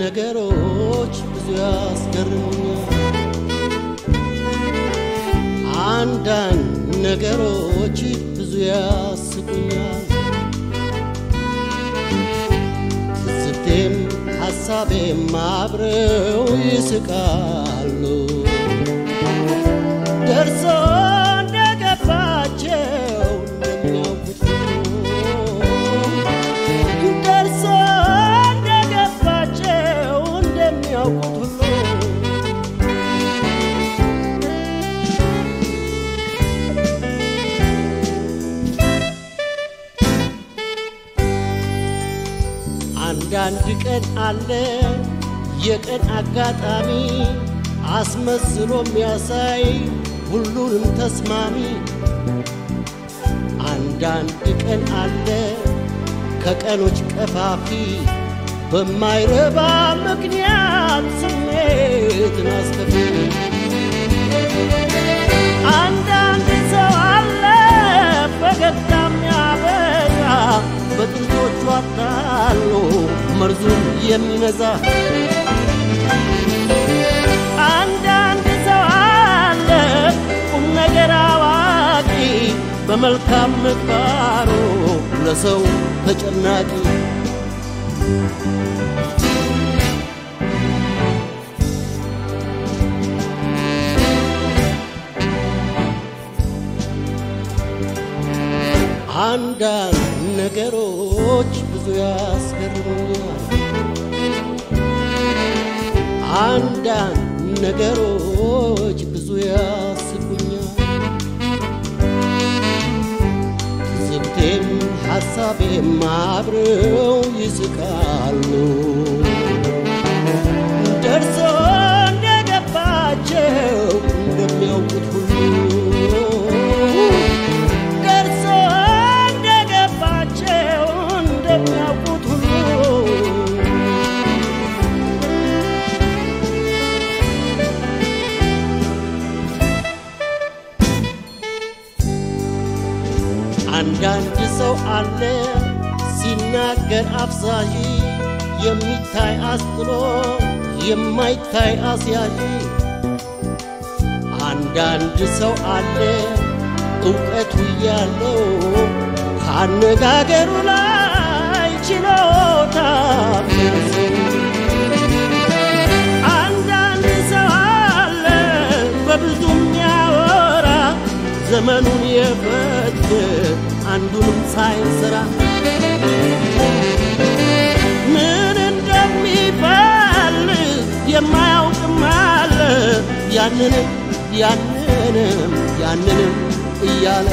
ነገሮች ብዙ ያስገርሙኛል አንዳንድ ነገሮች ብዙ ያስቁኛል ትዝብቴም ሐሳቤም አብረው ይስቃሉ ደርሶ እንደገባቸው እንደሚያውቁት ደርሶ እንደገባቸው እንደሚያውቁት አንዳንድ ቀን አለ የቀን አጋጣሚ አስመስሎ የሚያሳይ ሁሉንም ተስማሚ አንዳንድ ቀን አለ ከቀኖች ቀፋፊ በማይረባ ምክንያት ስሜትን አስከፊ አንዳንድ ሰው አለ በገዳም ያበዛ በጥንቶቹ አታሎ መርዙን የሚነዛ አንዳንድ ሰው አለ ቁም ነገር አዋቂ በመልካም ምግባሩ ለሰው ተጨናቂ አንዳንድ ነገሮች ብዙ ያስገርሙኛል አንዳንድ ነገሮች ብዙ ያስቁኛል ትዝብቴም ሐሳቤም አብረው ይስቃሉ ደርሶ እንደገባቸው እንደሚያውቁት ሁሉ አንዳንድ ሰው አለ ሲናገር አፍዛዥ የሚታይ አስጥሎ የማይታይ አስያዥ አንዳንድ ሰው አለ ዕውቀቱ ያለው ካነጋገሩ ላይ ችሎታ አንዳንድ ሰው አለ በብዙ የሚያወራ ዘመኑን የፈጀ አንዱንም ሳይሰራ ምን እንደሚፈልግ የማያውቅም አለ ያንንም እያለ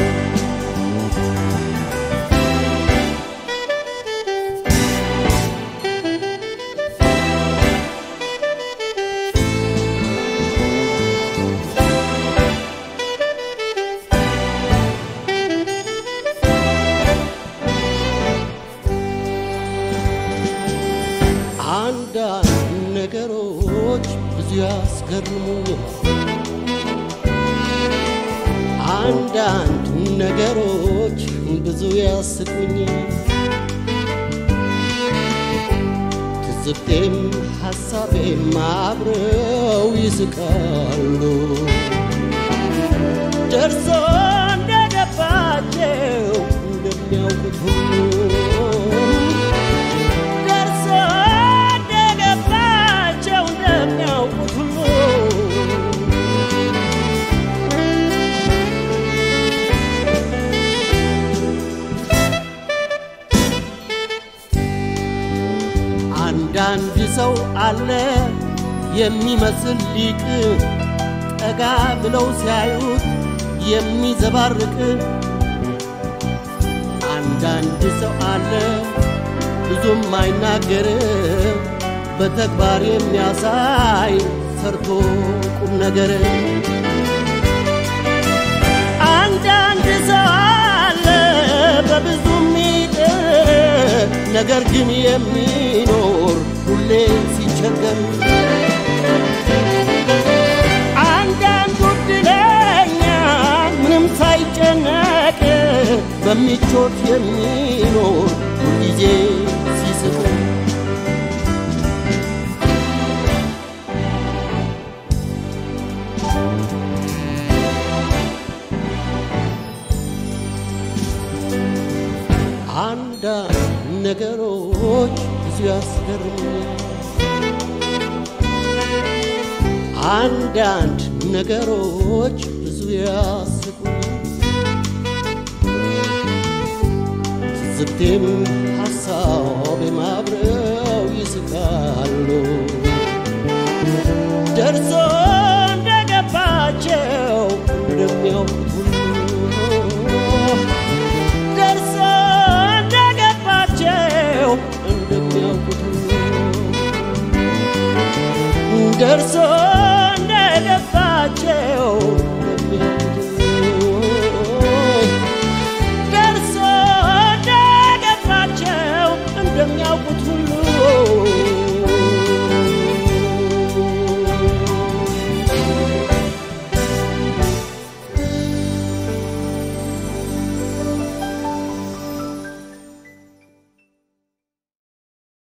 አንዳንድ ነገሮች ብዙ ያስገርሙኛል አንዳንድ ነገሮች ብዙ ያስቁኛል ትዝብቴም ሐሳቤም አብረው ይስቃሉ ደርሶ እንደገባቸው እንደሚያውቁት ሁሉ አንዳንድ ሰው አለ የሚመስል ሊቅ ጠጋ ብለው ሲያዩት የሚዘባርቅ አንዳንድ ሰው አለ ብዙም አይናገር በተግባር የሚያሳይ ሰርቶ ቁም ነገር አንዳንድ ሰው አለ በብዙ ነገር ግን የሚኖር ሁሌ ሲቸገር አንዳንድ ዕድለኛ ምንም ሳይጨነቅ በሚቾት የሚኖር ሁልጊዜ ሲስቅ አንዳንድ ነገሮች ብዙ ያስገርሙኛል አንዳንድ ነገሮች ብዙ ያስቁኛል ትዝብቴም ሐሳቤም አብረው ይስቃሉ ደርሶ እንደገባቸው እንደሚያውቁት ደርሶ እንደገባቸው እንደሚያውቁት ደርሶ እንደገባቸው